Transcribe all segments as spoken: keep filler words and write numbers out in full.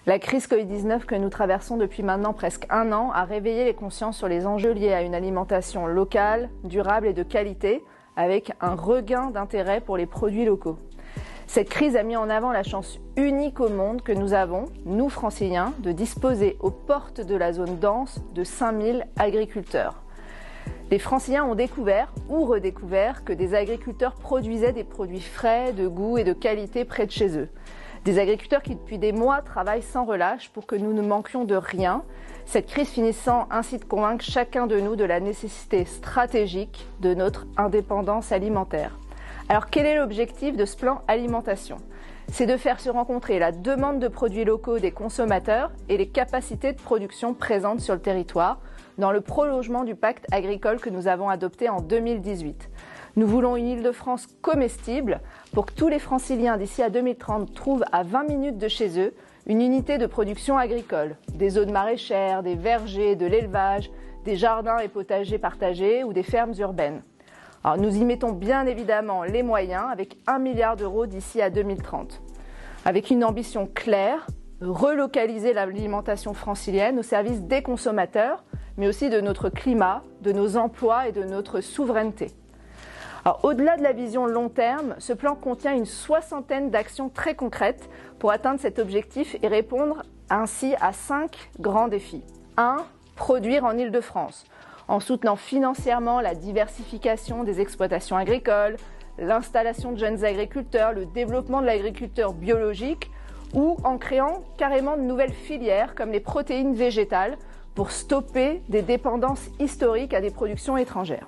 La crise Covid dix-neuf que nous traversons depuis maintenant presque un an a réveillé les consciences sur les enjeux liés à une alimentation locale, durable et de qualité, avec un regain d'intérêt pour les produits locaux. Cette crise a mis en avant la chance unique au monde que nous avons, nous franciliens, de disposer aux portes de la zone dense de cinq mille agriculteurs. Les franciliens ont découvert ou redécouvert que des agriculteurs produisaient des produits frais, de goût et de qualité près de chez eux. Des agriculteurs qui depuis des mois travaillent sans relâche pour que nous ne manquions de rien, cette crise finissant ainsi de convaincre chacun de nous de la nécessité stratégique de notre indépendance alimentaire. Alors quel est l'objectif de ce plan alimentation ? C'est de faire se rencontrer la demande de produits locaux des consommateurs et les capacités de production présentes sur le territoire dans le prolongement du pacte agricole que nous avons adopté en deux mille dix-huit. Nous voulons une Île-de-France comestible pour que tous les franciliens d'ici à deux mille trente trouvent à vingt minutes de chez eux une unité de production agricole, des zones maraîchères, des vergers, de l'élevage, des jardins et potagers partagés ou des fermes urbaines. Alors, nous y mettons bien évidemment les moyens avec un milliard d'euros d'ici à deux mille trente. Avec une ambition claire, relocaliser l'alimentation francilienne au service des consommateurs, mais aussi de notre climat, de nos emplois et de notre souveraineté. Alors, au-delà de la vision long terme, ce plan contient une soixantaine d'actions très concrètes pour atteindre cet objectif et répondre ainsi à cinq grands défis. un. Produire en Île-de-France, en soutenant financièrement la diversification des exploitations agricoles, l'installation de jeunes agriculteurs, le développement de l'agriculture biologique ou en créant carrément de nouvelles filières comme les protéines végétales pour stopper des dépendances historiques à des productions étrangères.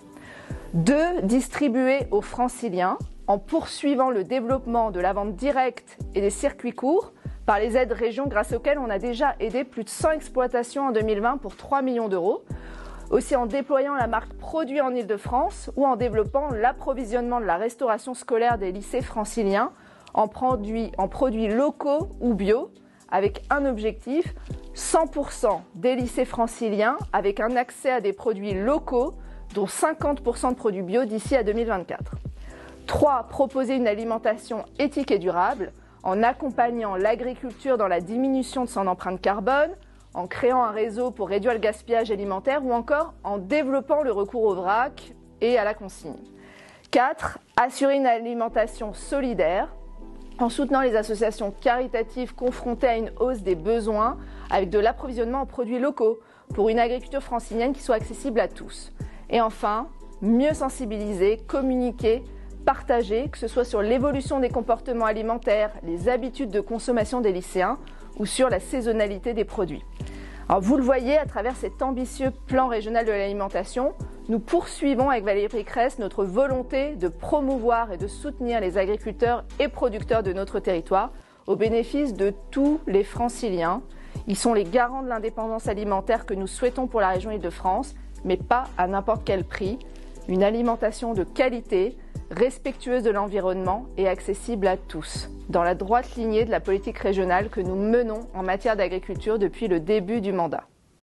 deux. Distribuer aux franciliens en poursuivant le développement de la vente directe et des circuits courts par les aides régions grâce auxquelles on a déjà aidé plus de cent exploitations en deux mille vingt pour trois millions d'euros. Aussi en déployant la marque Produit en Île-de-France ou en développant l'approvisionnement de la restauration scolaire des lycées franciliens en produits, en produits locaux ou bio avec un objectif, cent pour cent des lycées franciliens avec un accès à des produits locaux dont cinquante pour cent de produits bio d'ici à deux mille vingt-quatre. trois. Proposer une alimentation éthique et durable en accompagnant l'agriculture dans la diminution de son empreinte carbone, en créant un réseau pour réduire le gaspillage alimentaire ou encore en développant le recours au vrac et à la consigne. quatre. Assurer une alimentation solidaire en soutenant les associations caritatives confrontées à une hausse des besoins avec de l'approvisionnement en produits locaux pour une agriculture francilienne qui soit accessible à tous. Et enfin, mieux sensibiliser, communiquer, partager, que ce soit sur l'évolution des comportements alimentaires, les habitudes de consommation des lycéens ou sur la saisonnalité des produits. Alors vous le voyez, à travers cet ambitieux plan régional de l'alimentation, nous poursuivons avec Valérie Pécresse notre volonté de promouvoir et de soutenir les agriculteurs et producteurs de notre territoire au bénéfice de tous les franciliens. Ils sont les garants de l'indépendance alimentaire que nous souhaitons pour la région Île-de-France, mais pas à n'importe quel prix. Une alimentation de qualité, respectueuse de l'environnement et accessible à tous, dans la droite lignée de la politique régionale que nous menons en matière d'agriculture depuis le début du mandat.